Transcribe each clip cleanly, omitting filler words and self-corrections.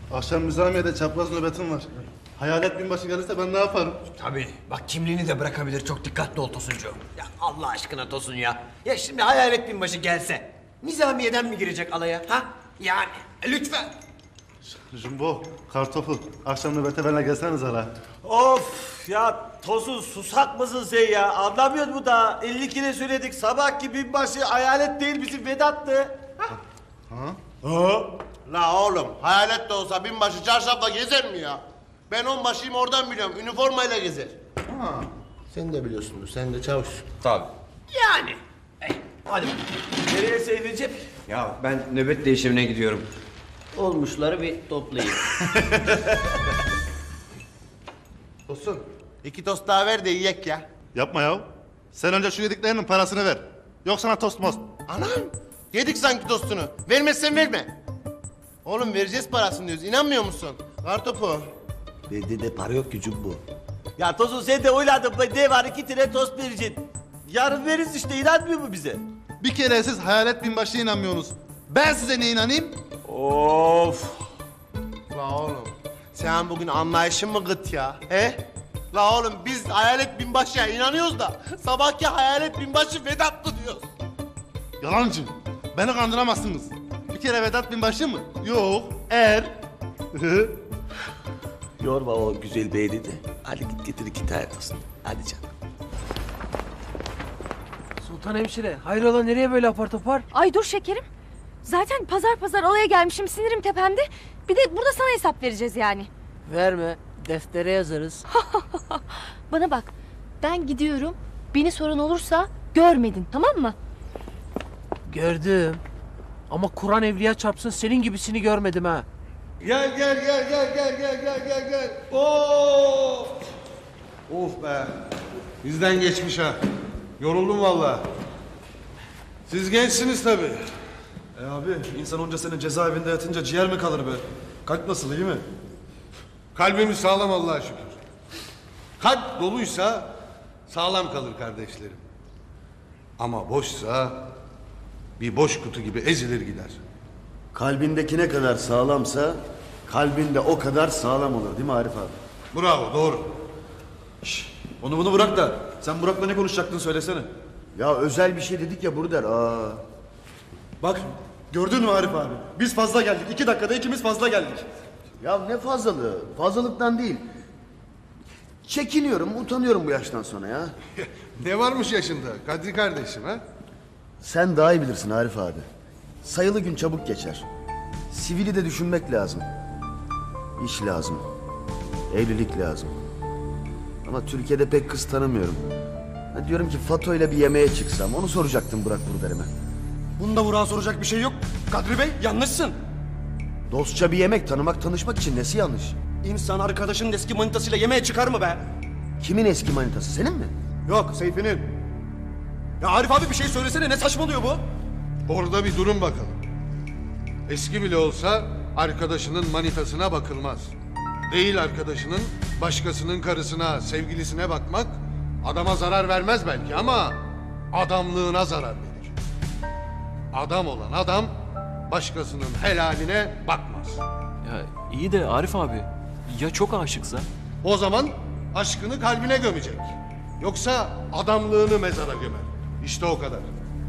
Akşam Nizamiye'de çapraz nöbetim var. Hayalet binbaşı gelirse ben ne yaparım? Tabii. Bak kimliğini de bırakabilir. Çok dikkatli ol Tosuncuğum. Ya Allah aşkına Tosun ya. Ya şimdi hayalet binbaşı gelse Nizamiye'den mi girecek alaya? Ha? Yani lütfen. Jumbo, kartopu. Akşam nöbete benimle gelseniz hala. Of ya Tosun susak mısın sen ya? Anlamıyor mu da? 50 kere söyledik. Sabahki binbaşı hayalet değil bizim Vedat'tı. La oğlum hayalet de olsa binbaşı çarşafla gezer mi ya? Ben onbaşıyım oradan biliyorum. Üniformayla gezer. Sen de biliyorsundur. Sen de çavuşsun. Tabii. Yani. Hadi. Nereye Seyfi'ciğim? Ya ben nöbet değişimine gidiyorum. Olmuşları bir toplayayım. Olsun. 2 tost daha ver de yiyek ya. Yapma ya. Sen önce şu yediklerinin parasını ver. Yok sana tost most. Anam. Yedik sanki tostunu. Vermezsen verme. Oğlum vereceğiz parasını diyoruz. İnanmıyor musun? Kartopu. Bende de para yok ki Cumbo. Ya Tosun sen de oyladın. Ne var 2 tane tost vereceksin. Yarın veririz işte inanmıyor mu bize? Bir kere siz hayalet binbaşı inanmıyorsunuz. Ben size ne inanayım? Of. La oğlum. Sen bugün anlayışın mı gıt ya? He? La oğlum biz hayalet binbaşıya inanıyoruz da sabahki hayalet binbaşı Vedat'tı diyoruz. Yalancı. Beni kandıramazsınız. Bir kere Vedat binbaşı mı? Yok. Yorma o güzel beyni de. Hadi git getir 2 tane tost. Hadi canım. Sultan hemşire, hayrola nereye böyle apar topar? Ay dur şekerim. Zaten pazar pazar alaya gelmişim, sinirim tepemde. Bir de burada sana hesap vereceğiz yani. Verme, deftere yazarız. Bana bak, ben gidiyorum. Beni soran olursa görmedin, tamam mı? Gördüm. Ama Kur'an evliya çarpsın senin gibisini görmedim ha. Gel. Oo! Of be. Bizden geçmiş ha. Yoruldum vallahi. Siz gençsiniz tabii. Abi insan onca sene cezaevinde yatınca ciğer mi kalır be? Kalp nasıl iyi mi? Kalbimiz sağlam Allah'a şükür. Kalp doluysa sağlam kalır kardeşlerim. Ama boşsa bir boş kutu gibi ezilir gider. Kalbindeki ne kadar sağlamsa kalbinde o kadar sağlam olur değil mi Arif abi? Bravo, doğru. Onu bunu bırak da sen Burak'la ne konuşacaktın söylesene. Ya özel bir şey dedik ya Burder. Bak gördün mü Arif abi? Biz fazla geldik. 2 dakikada ikimiz fazla geldik. Ya ne fazlalığı? Fazlalıktan değil. Çekiniyorum, utanıyorum bu yaştan sonra ya. Ne varmış yaşında Kadri kardeşim ha? Sen daha iyi bilirsin Arif abi. Sayılı gün çabuk geçer. Sivili de düşünmek lazım. İş lazım. Evlilik lazım. Ama Türkiye'de pek kız tanımıyorum. Ben diyorum ki Fato ile bir yemeğe çıksam. Onu soracaktım Burak Burder'ime. Bunda Burak'a soracak bir şey yok. Kadri Bey yanlışsın. Dostça bir yemek, tanışmak için nesi yanlış? İnsan arkadaşının eski manitasıyla yemeğe çıkar mı be? Kimin eski manitası, senin mi? Yok Seyfi'nin. Ya Arif abi bir şey söylesene, ne saçmalıyor bu? Orada bir durun bakalım. Eski bile olsa arkadaşının manitasına bakılmaz. Değil arkadaşının başkasının karısına, sevgilisine bakmak adama zarar vermez belki ama adamlığına zarar verir. Adam olan adam başkasının helaline bakmaz. Ya iyi de Arif abi, ya çok aşıksa? O zaman aşkını kalbine gömecek. Yoksa adamlığını mezara gömer. İşte o kadar.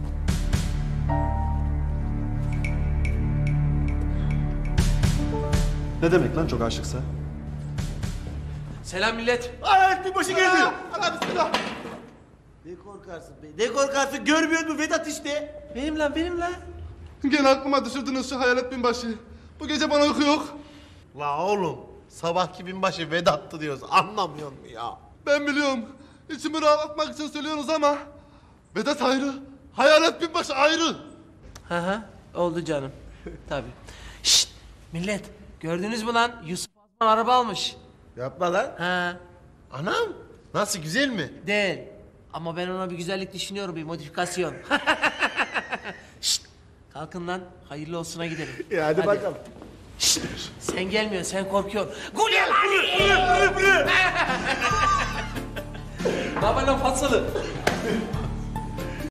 Ne demek lan çok aşıksa? Selam millet. Hayalet binbaşı geldi. Allah bismillah. Ne korkarsın be? Ne korkarsın? Görmüyor musun Vedat işte? Benim lan. Gene aklıma düşürdünüz şu hayalet binbaşı. Bu gece bana uyku yok. La oğlum sabahki binbaşı Vedat'tı diyoruz. Anlamıyor musun ya? Ben biliyorum. İçimi rahatlatmak için söylüyorsunuz ama Vedat ayrı, hayalet binbaşı ayrı. Hı, oldu canım. Tabii. Şşt, millet gördünüz mü lan? Yusuf Azman araba almış. Yapma lan. Ha, Anam nasıl güzel mi? değil. Ama ben ona bir güzellik düşünüyorum, bir modifikasyon. Şşt, kalkın lan, hayırlı olsuna gidelim. Hadi bakalım. Şşt, sen gelmiyorsun, sen korkuyorsun. Gulya Ne haber lan Fatsalı?